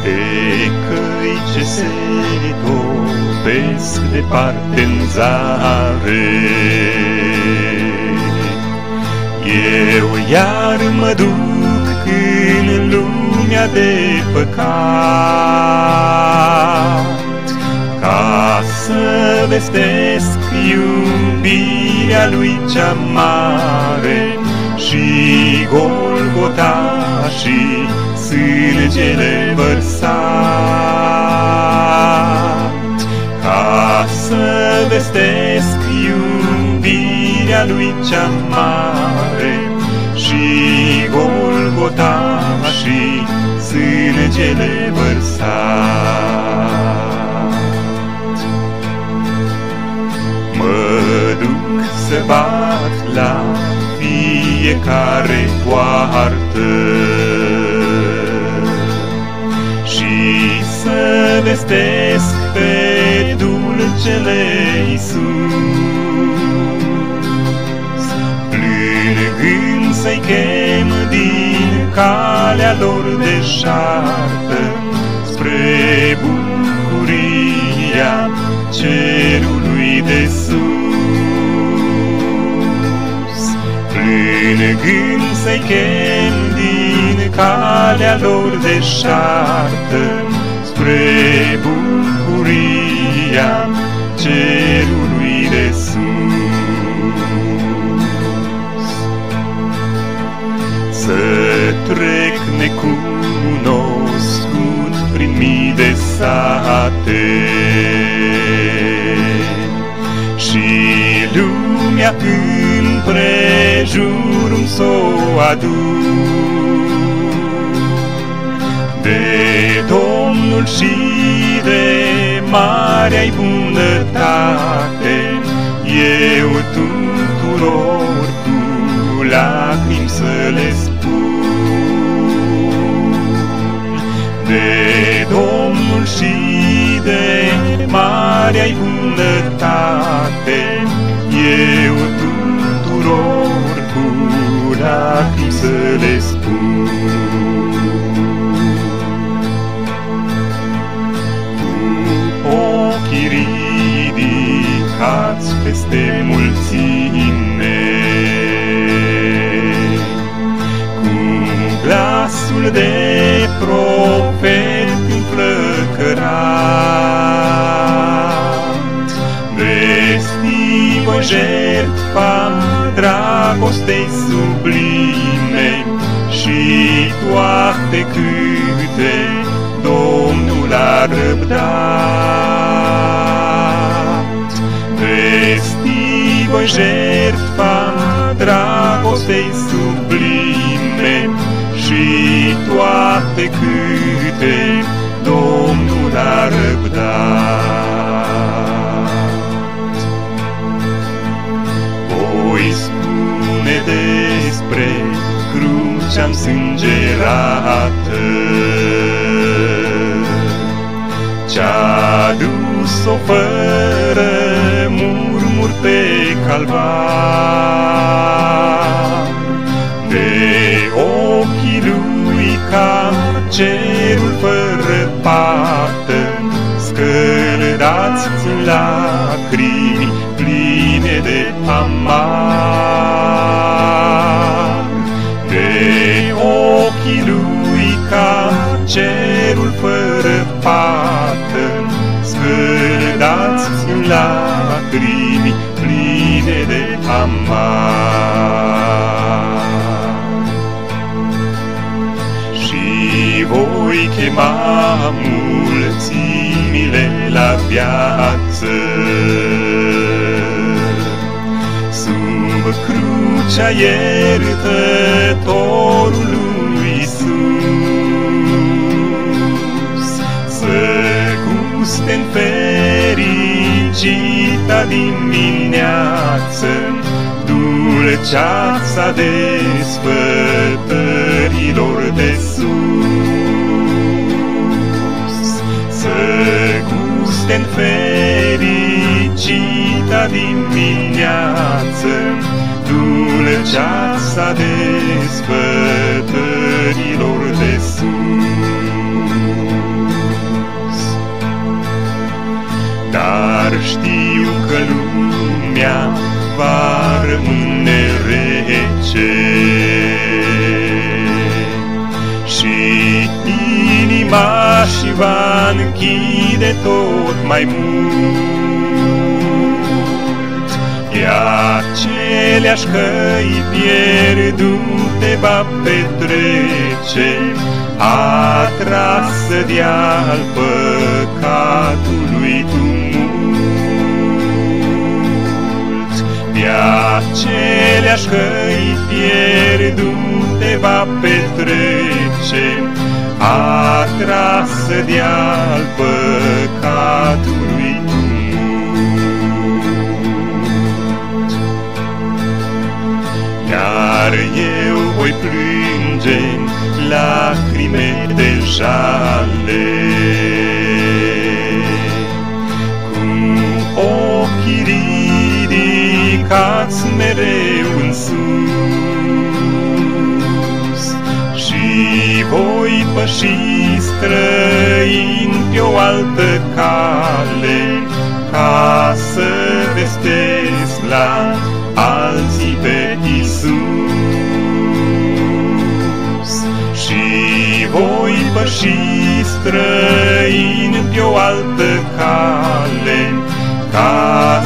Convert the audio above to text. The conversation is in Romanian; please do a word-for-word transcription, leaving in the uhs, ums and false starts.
Pe căi ce se topesc departe-n zare, eu iar mă duc în lumea de păcat, ca să vestesc iubirea lui cea mare și Golgota și sângele vărsat, ca să vestesc iubirea lui cea mare și Golgota și sângele vărsat. Mă duc să bat la fiecare poartă și să vestesc pe dulcele Iisus, plângând să-i chem din calea lor deșartă spre bucuria cerului de sus, plângând să-i chem din calea lor deșartă spre bucuria cerului de sus. Să trec necunoscut prin mii de sate și lumea împrejur-mi s-o aduc, de Domnul și de marea-i bunătate, eu tuturor cu lacrimi să le spun. De Domnul și de marea-i bunătate, eu tuturor cu lacrimi să le spun. Cu ochii ridicați peste mulțime, cu glasul de profet înflăcărat, vesti voi jertfa dragostei sublime și toate câte Domnul a răbdat. Vesti voi jertfa dragostei sublime și toate câte Domnul a răbdat. Voi spune despre crucea însângerată, ce-a dus-o fără murmur pe calvar, de ochii lui ca cerul fără pată, scăldați în lacrimi pline de amar, de ochii lui ca cerul fără pată, scăldați în lacrimi pline de amar. Și voi chema mulțimile la viață, sub crucea iertătorului Iisus, să guste-n fericita dimineață dulceața desfătărilor de sus, să guste-n fericita dimineață dulceața desfătărilor de sus. știu că lumea va rămâne rece și inima și va închide tot mai mult. E aceleași căi pierdute va petrece, atrasă de-al păcatului tumult. Pe aceleași căi pierdute va petrece, atrasă de-al păcatului tumult. Iar eu voi plânge lacrime de jale, cu ochii ridicați mereu în sus, și voi păși străin pe o altă cale, ca să vestesc la alții pe Iisus. Și voi păși străin pe o altă cale, ca